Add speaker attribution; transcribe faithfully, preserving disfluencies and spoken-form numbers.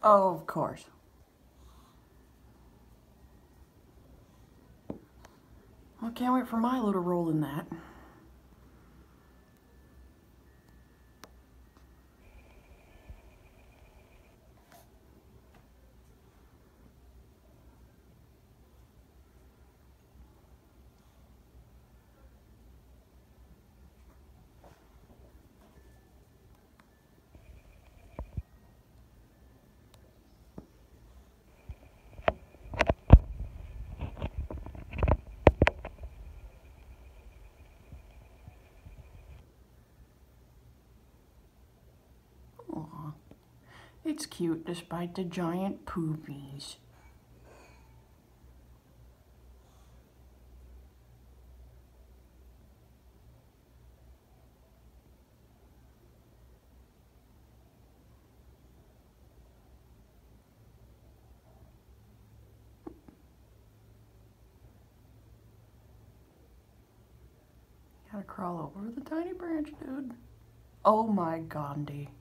Speaker 1: Oh, of course. I can't wait for Milo to roll in that. Aw, it's cute despite the giant poopies. Gotta crawl over the tiny branch, dude. Oh my Gandhi.